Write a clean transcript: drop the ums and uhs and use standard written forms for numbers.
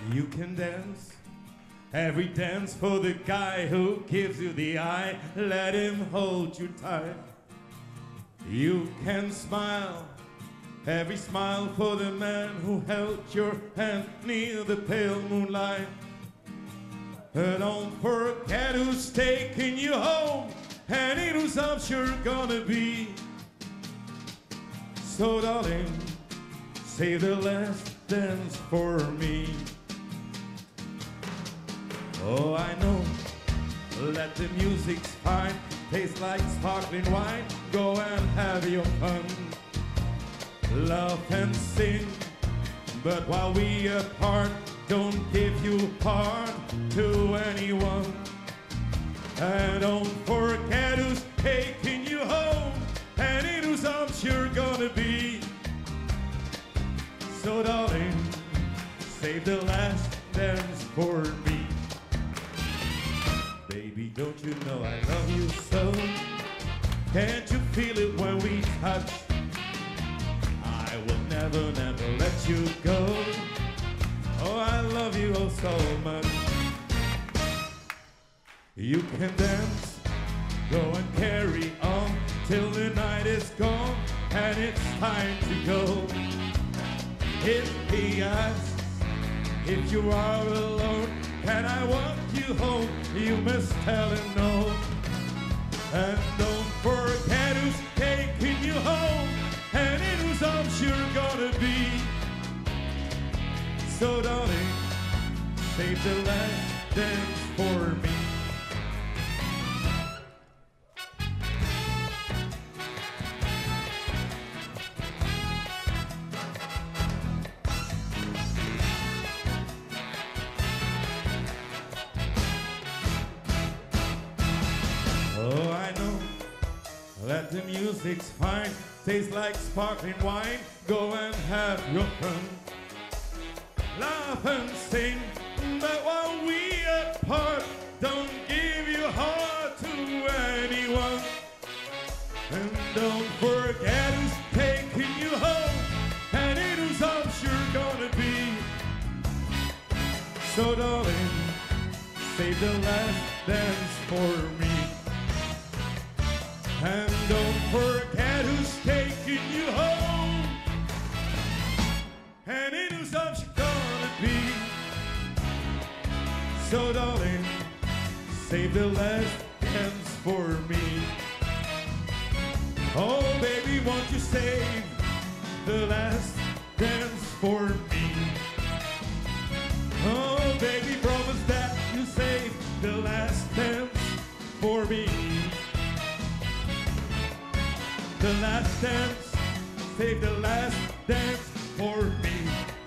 You can dance every dance for the guy who gives you the eye. Let him hold you tight. You can smile every smile for the man who held your hand near the pale moonlight. Don't forget who's taking you home and in whose arms you're gonna be. So darling, save the last dance for me. Oh, I know, let the music's fine, taste like sparkling wine, go and have your fun. Love and sing, but while we apart, don't give you part to anyone. And don't forget who's taking you home and in whose arms you're gonna be. So darling, save the last dance for me. Baby, don't you know I love you so? Can't you feel it when we touch? I will never, never let you go. Oh, I love you oh so much. You can dance, go and carry on till the night is gone and it's time to go. If he asks if you are alone, can I walk you home? You must tell him no. And don't forget who's taking you home and in whose arms you're gonna be. So darling, save the last dance for me. Oh, I know, let the music's fine, tastes like sparkling wine, go and have your fun. Laugh and sing, but while we apart, don't give your heart to anyone. And don't forget who's taking you home and in whose arms you're gonna be. So darling, save the last dance for me. And don't forget who's taking you home and in whose arms you're gonna be. So darling, save the last dance for me. Oh baby, won't you save the last dance for me? Oh baby, promise that you save the last dance for me. The last dance, save the last dance for me.